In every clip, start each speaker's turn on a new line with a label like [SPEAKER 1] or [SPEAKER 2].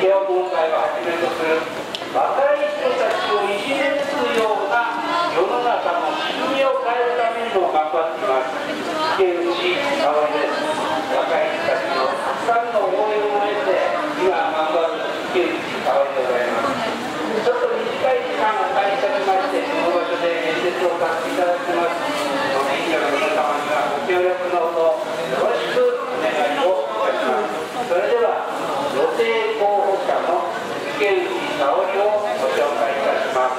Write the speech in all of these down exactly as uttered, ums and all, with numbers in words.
[SPEAKER 1] 慶応分会をはじめとする若い人たちをいじめすような世の中の仕組みを変えるためにも頑張っています。池内沙織です。若い人たちのたくさんの応援を得て今頑張る池内沙織でございます。ちょっと短い時間をお借りいたしましてこの場所で演説をさせていただきます。その演者の皆様にはご協力のほどよろしくお願いをいたします。それでは予定候補者の池内沙織をご紹介いたします。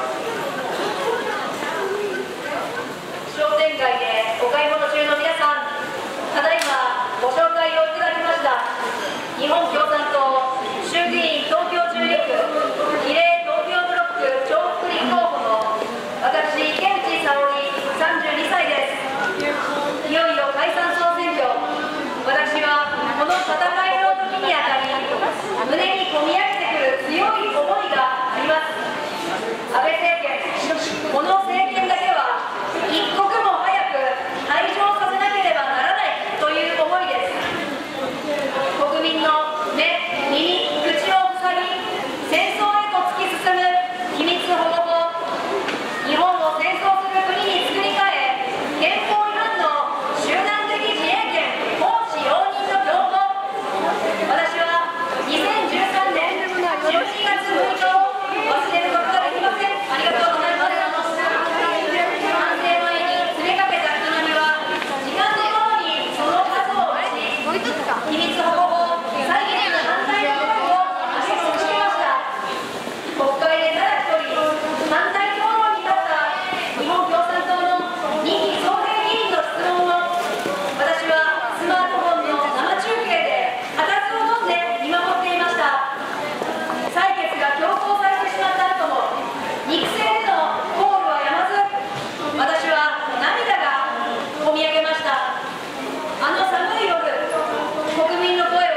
[SPEAKER 2] 商店街でお買い物中の皆さん、ただいまご紹介をいただきました日本共産党衆議院東京中陸比例東京ブロック重複立候補の私、池内沙織さんじゅうにさいです。いよいよ解散総選挙、私はこの戦いの時にあたり胸にこみ上げてくる強い思いがあります。安倍政権、この政権だけは一刻も早く退場させなければならないという思いです。国民の目、耳、口を塞ぎ戦争へと突き進む秘密保護法、日本を戦争する国に作り変え憲法違反の集団的自衛権行使容認の強行、私はにせんじゅうさんねんじゅうにがつむいかを忘れることができません。ありがとうございます。反省前に詰めかけた人波は時間とともにその数を増し、秘密保護法再現の反対の声を上げ続けました。国会でただ一人反対討論に立った日本共産党の任期総平議員の質問を私はスマートフォンの生中継で固唾を飲んで見守っていました。採決が強行されてしまった後も肉声でのコールはやまず、私は涙がこみ上げました。あの寒い夜、国民の声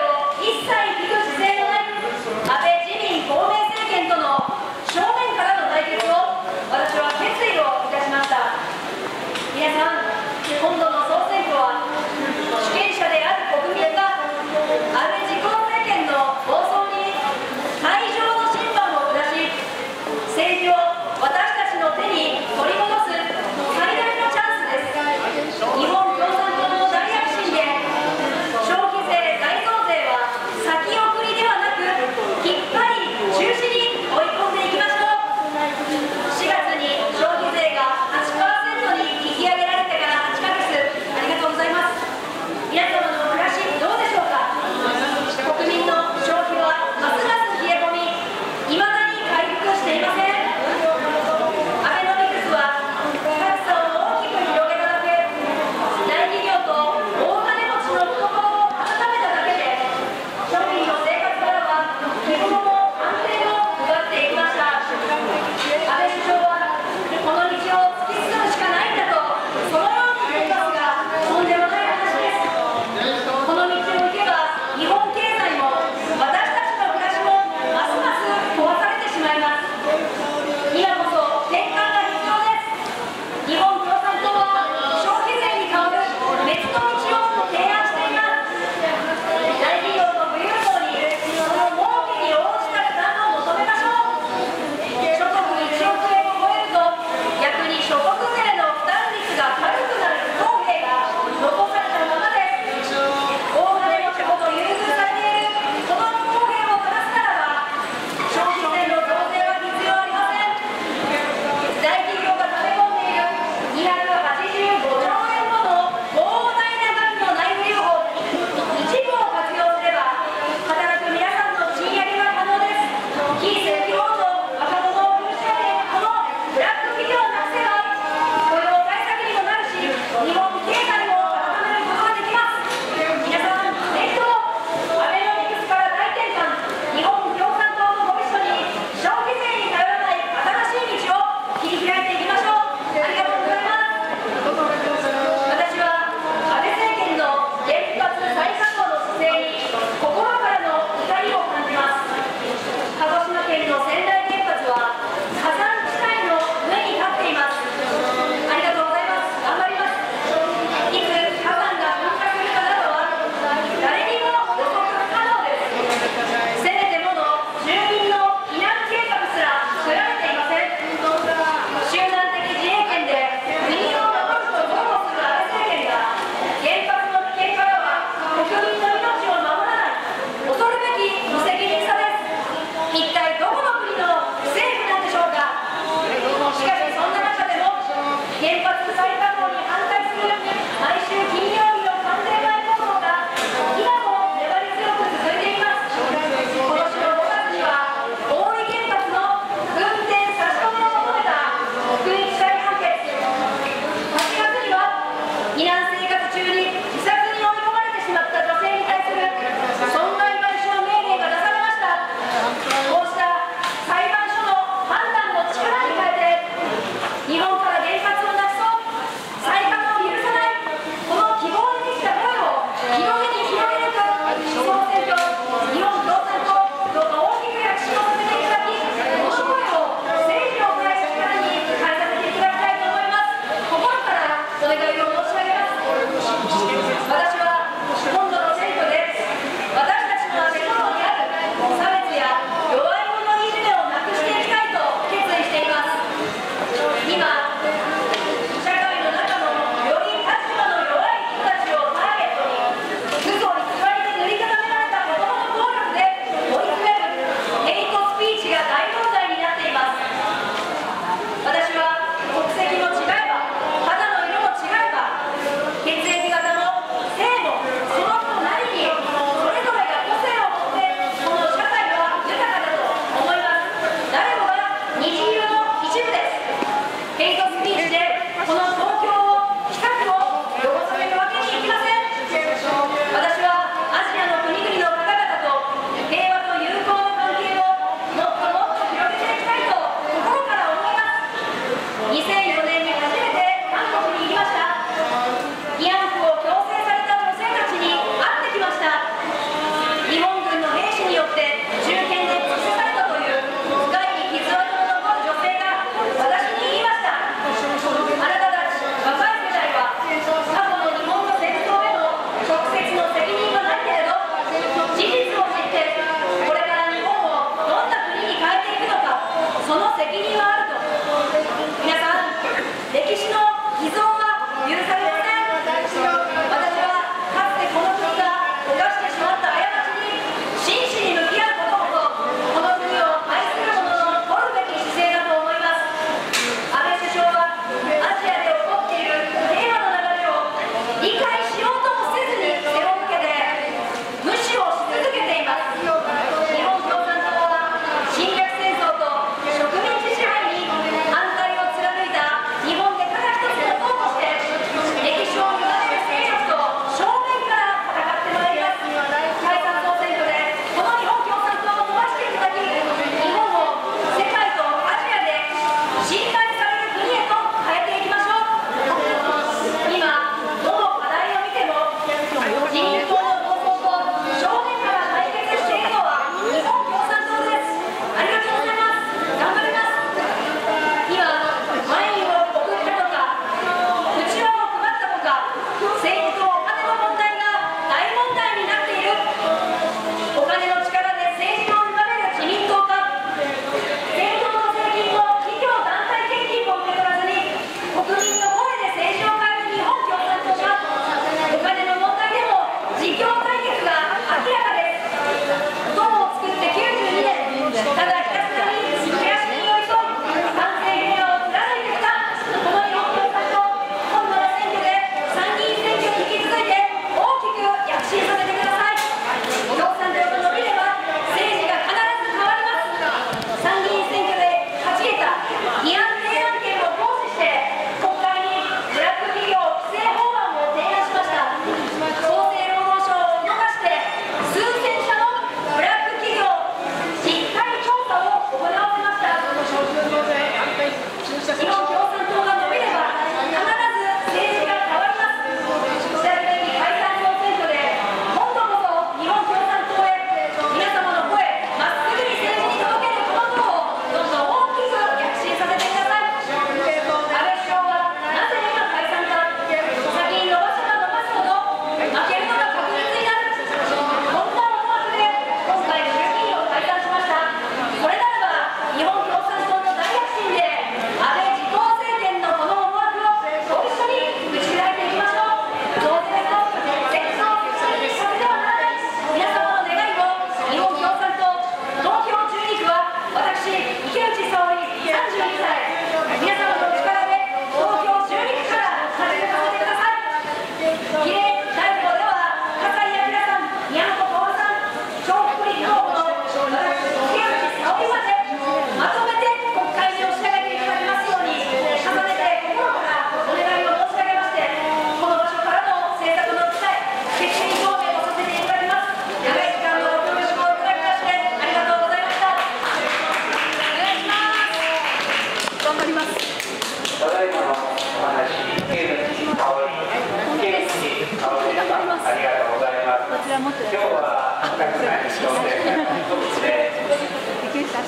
[SPEAKER 1] 今日はたくさんの商店で池内沙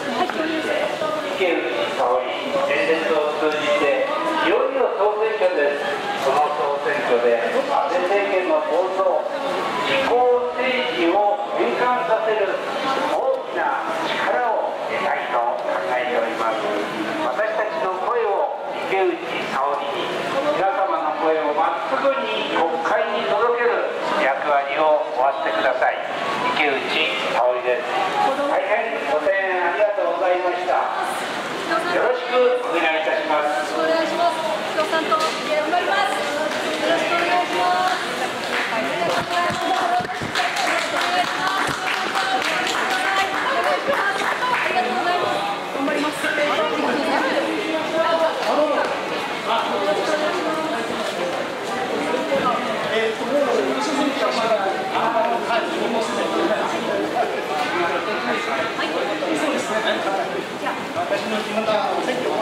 [SPEAKER 1] 織演説を通じていよいよ総選挙です。その総選挙で安倍政権の構想自公政治を変換させる大きな力を得たいと考えております。私たちの声を池内沙織に、皆様の声をまっすぐに国会に届ける役割を終わってください。池内沙織です。大変ご声援ありがとうございました。よろしくお願いいたします。
[SPEAKER 2] お願いします。共産党頑張ります。よろしくお願いします。お願いします。お願いします。ありがとうございます。頑張ります。えっと、もう、一緒に来ました。ああ、はい、そうですね。私の地元は選挙は